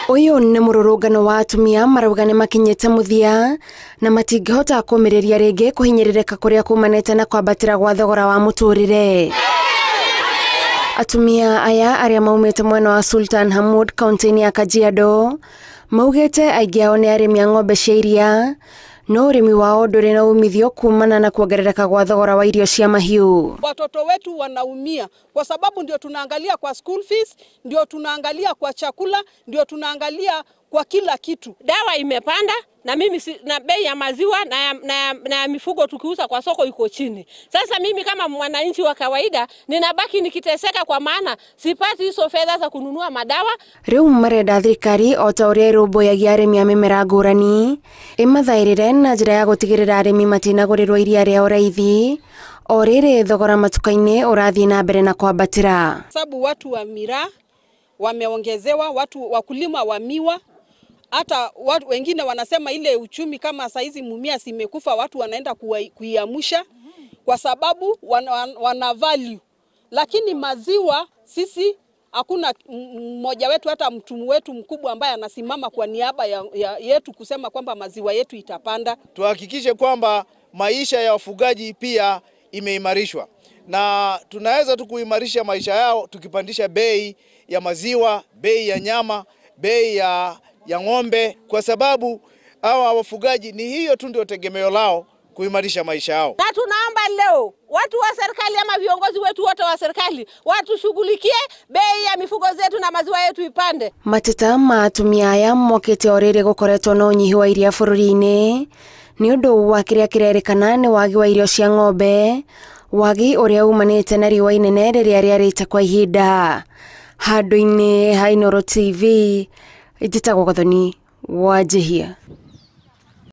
Uyu ni mururungano wa atumia marauga makinyete muthia na matingihota kumireria ringi kuhinyiririka kuria kumanite na kwambatira gwa thogora wa muturire. Atumia aya aria maumite mwena wa Sultan Hamud kaunti ya Kajiado maugite aingi ao ni arimi a ng'ombe cia iria no urimi wao nduri na umithio kumana na kuongerereka gwa thogora wa irio cia mahiu. Watoto wetu wanaumia kwa sababu ndio tunaangalia kwa school fees, ndio tunaangalia kwa chakula, ndio tunaangalia kwa kila kitu. Dawa imepanda na mimi na bei ya maziwa na mifugo tukiuza kwa soko iko chini. Sasa mimi kama mwananchi wa kawaida ninabaki nikiteseka kwa maana sipati hizo fedha za kununua madawa. Riu marenda thirikari ota uria rumbuyagia arimi a mimera ngurani imathairire na njira ya gutigirira arimi matinagurirwo iria riao raithi o riri thogora matukaini urathii na mbere na kwambatira. Sababu watu wa miraa wameongezewa, watu wakulima wa miwa, hata watu wengine wanasema ile uchumi kama saizi mumia simekufa, watu wanaenda kuiamusha kwa sababu wana value. Lakini maziwa sisi hakuna mmoja wetu, hata mtu wetu mkubwa ambaye anasimama kwa niaba yetu kusema kwamba maziwa yetu itapanda. Tuhakikishe kwamba maisha ya wafugaji pia imeimarishwa, na tunaweza tu kuimarisha maisha yao tukipandisha bei ya maziwa, bei ya nyama, bei ya ng'ombe, kwa sababu hawa wafugaji ni hiyo tu ndio tegemeo lao kuimarisha maisha yao. Na tunaomba leo watu wa serikali ama viongozi wetu wote wa serikali watu shughulikie bei ya mifugo zetu na maziwa yetu ipande. Mateta ma atumia aya mokete oriri gukoretwo na unyihi wa iria bururi-ini ni undu wa kiria kirerikana ni wagi wa irio cia ng'ombe, wagi uria umanite na riũa inene riria riarite kwa ihinda. Handũ-inĩ ha Inooro TV, Njĩtagwo Gathoni Wanjihia.